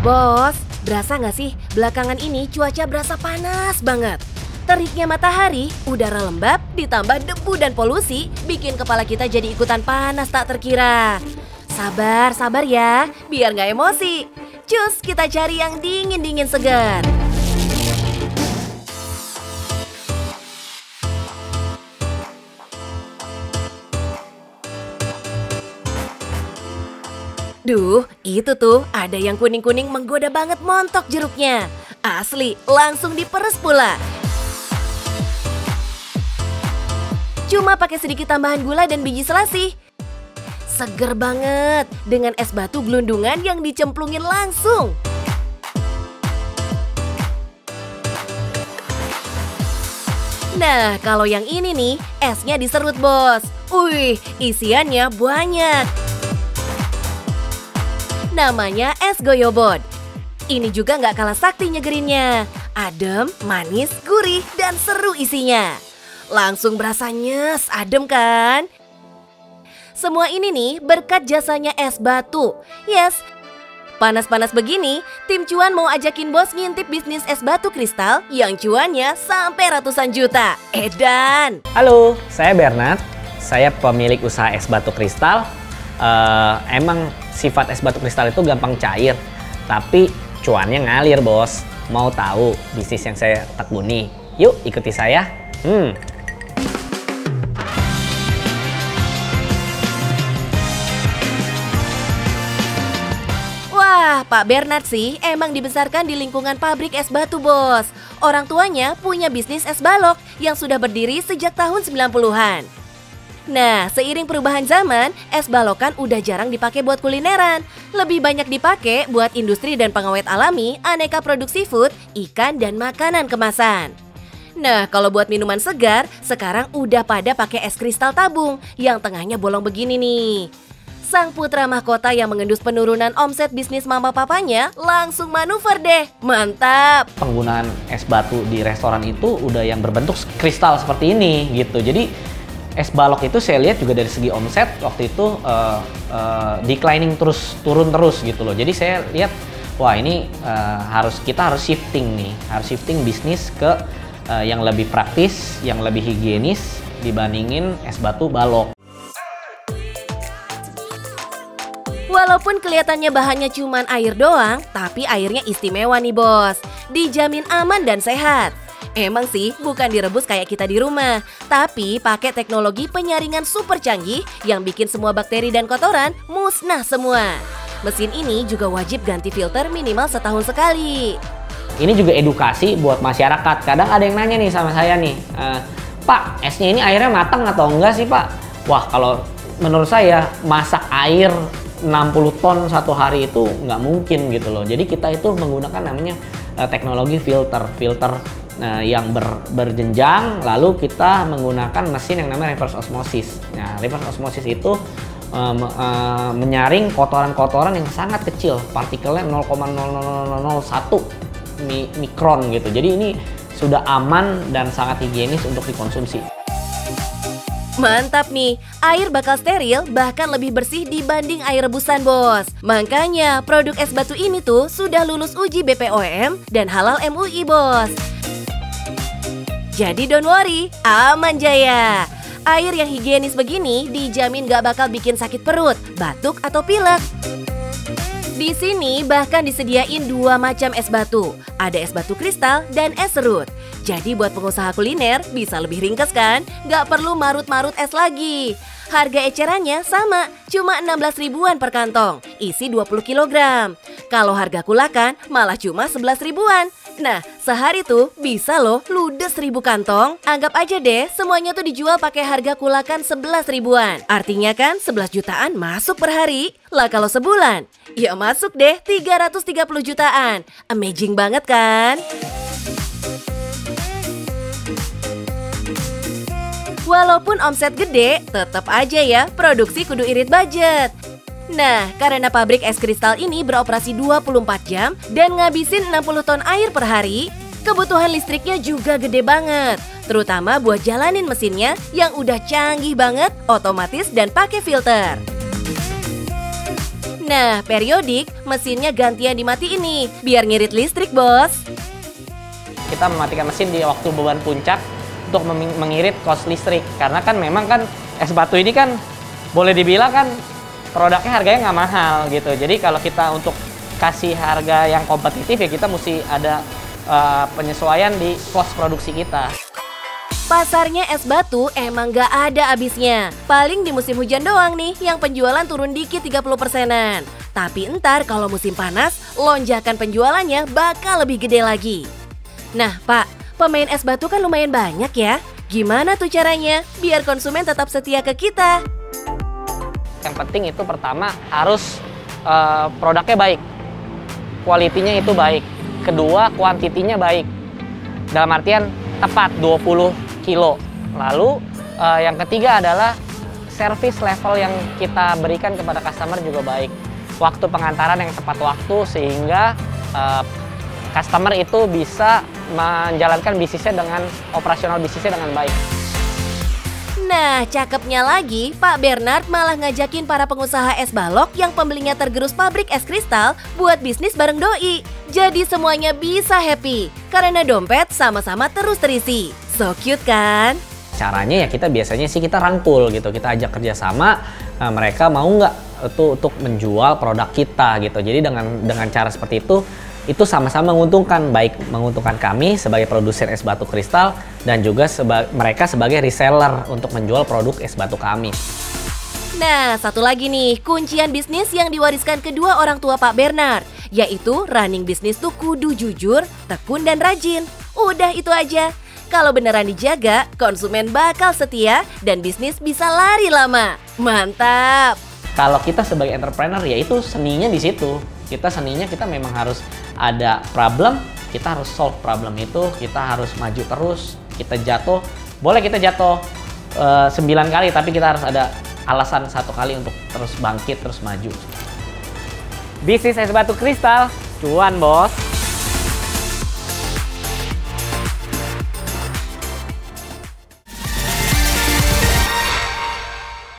Bos, berasa nggak sih belakangan ini cuaca berasa panas banget? Teriknya matahari, udara lembab, ditambah debu dan polusi bikin kepala kita jadi ikutan panas tak terkira. Sabar ya, biar nggak emosi. Cus, kita cari yang dingin-dingin segar. Duh, itu tuh ada yang kuning-kuning menggoda banget montok jeruknya. Asli, langsung diperes pula. Cuma pakai sedikit tambahan gula dan biji selasih. Seger banget dengan es batu gelundungan yang dicemplungin langsung. Nah, kalau yang ini nih, esnya diserut bos. Wih, isiannya banyak. Namanya es goyobot. Ini juga nggak kalah sakti nyegerinnya. Adem, manis, gurih, dan seru isinya. Langsung berasa nyes, adem kan? Semua ini nih berkat jasanya es batu. Yes, panas-panas begini, tim cuan mau ajakin bos ngintip bisnis es batu kristal yang cuannya sampai ratusan juta. Edan! Halo, saya Bernard. Saya pemilik usaha es batu kristal. Emang sifat es batu kristal itu gampang cair, tapi cuannya ngalir bos. Mau tahu bisnis yang saya tekuni? Yuk ikuti saya. Wah, Pak Bernard sih emang dibesarkan di lingkungan pabrik es batu bos. Orang tuanya punya bisnis es balok yang sudah berdiri sejak tahun 90-an. Nah, seiring perubahan zaman, es balokan udah jarang dipakai buat kulineran. Lebih banyak dipakai buat industri dan pengawet alami, aneka produk seafood, ikan, dan makanan kemasan. Nah, kalau buat minuman segar, sekarang udah pada pakai es kristal tabung yang tengahnya bolong begini nih. Sang putra mahkota yang mengendus penurunan omset bisnis mama papanya langsung manuver deh. Mantap! Penggunaan es batu di restoran itu udah yang berbentuk kristal seperti ini gitu. Jadi es balok itu saya lihat juga dari segi omset waktu itu declining terus, turun terus gitu loh. Jadi saya lihat, wah ini kita harus shifting nih, harus shifting bisnis ke yang lebih praktis, yang lebih higienis dibandingin es batu balok. Walaupun kelihatannya bahannya cuman air doang, tapi airnya istimewa nih bos. Dijamin aman dan sehat. Emang sih bukan direbus kayak kita di rumah, tapi pakai teknologi penyaringan super canggih yang bikin semua bakteri dan kotoran musnah semua. Mesin ini juga wajib ganti filter minimal setahun sekali. Ini juga edukasi buat masyarakat. Kadang ada yang nanya nih sama saya nih, Pak, esnya ini airnya matang atau enggak sih Pak? Wah, kalau menurut saya masak air 60 ton satu hari itu nggak mungkin gitu loh. Jadi kita itu menggunakan namanya teknologi filter yang berjenjang, lalu kita menggunakan mesin yang namanya reverse osmosis. Nah, reverse osmosis itu menyaring kotoran-kotoran yang sangat kecil, partikelnya 0,00001 mikron gitu. Jadi ini sudah aman dan sangat higienis untuk dikonsumsi. Mantap nih, air bakal steril bahkan lebih bersih dibanding air rebusan bos. Makanya produk es batu ini tuh sudah lulus uji BPOM dan halal MUI bos. Jadi don't worry, aman jaya. Air yang higienis begini dijamin gak bakal bikin sakit perut, batuk, atau pilek. Di sini bahkan disediain dua macam es batu. Ada es batu kristal dan es serut. Jadi buat pengusaha kuliner bisa lebih ringkas kan? Gak perlu marut-marut es lagi. Harga ecerannya sama, cuma 16 ribuan per kantong, isi 20 kg. Kalau harga kulakan malah cuma 11 ribuan. Nah, sehari tuh bisa loh ludes 1000 kantong. Anggap aja deh semuanya tuh dijual pakai harga kulakan 11 ribuan. Artinya kan 11 jutaan masuk per hari. Lah kalau sebulan, ya masuk deh 330 jutaan. Amazing banget kan? Walaupun omset gede, tetap aja ya produksi kudu irit budget. Nah, karena pabrik es kristal ini beroperasi 24 jam dan ngabisin 60 ton air per hari, kebutuhan listriknya juga gede banget. Terutama buat jalanin mesinnya yang udah canggih banget, otomatis dan pakai filter. Nah, periodik mesinnya gantian dimatiin nih, biar ngirit listrik, bos. Kita mematikan mesin di waktu beban puncak untuk mengirit kos listrik. Karena kan memang kan es batu ini kan boleh dibilang kan produknya harganya nggak mahal gitu. Jadi kalau kita untuk kasih harga yang kompetitif ya kita mesti ada penyesuaian di kos produksi kita. Pasarnya es batu emang gak ada habisnya. Paling di musim hujan doang nih yang penjualan turun dikit 30%-an. Tapi ntar kalau musim panas, lonjakan penjualannya bakal lebih gede lagi. Nah Pak, pemain es batu kan lumayan banyak ya. Gimana tuh caranya biar konsumen tetap setia ke kita? Yang penting itu pertama harus produknya baik. Kualitinya itu baik. Kedua, kuantitinya baik. Dalam artian tepat 20 kilo. Lalu yang ketiga adalah service level yang kita berikan kepada customer juga baik. Waktu pengantaran yang tepat waktu sehingga customer itu bisa menjalankan bisnisnya dengan operasional bisnisnya dengan baik. Nah, cakepnya lagi, Pak Bernard malah ngajakin para pengusaha es balok yang pembelinya tergerus pabrik es kristal buat bisnis bareng doi. Jadi semuanya bisa happy, karena dompet sama-sama terus terisi. So cute kan? Caranya ya kita biasanya sih kita rangkul gitu, kita ajak kerjasama, mereka mau nggak itu untuk menjual produk kita gitu. Jadi dengan cara seperti itu sama-sama menguntungkan, baik menguntungkan kami sebagai produsen es batu kristal dan juga mereka sebagai reseller untuk menjual produk es batu kami. Nah, satu lagi nih, kuncian bisnis yang diwariskan kedua orang tua Pak Bernard, yaitu running bisnis tuh kudu jujur, tekun, dan rajin. Udah itu aja. Kalau beneran dijaga, konsumen bakal setia dan bisnis bisa lari lama. Mantap! Kalau kita sebagai entrepreneur ya itu seninya di situ. Kita memang harus ada problem, kita harus solve problem itu, kita harus maju terus, kita jatuh, boleh kita jatuh 9 kali tapi kita harus ada alasan 1 kali untuk terus bangkit, terus maju. Bisnis es batu kristal, cuan bos!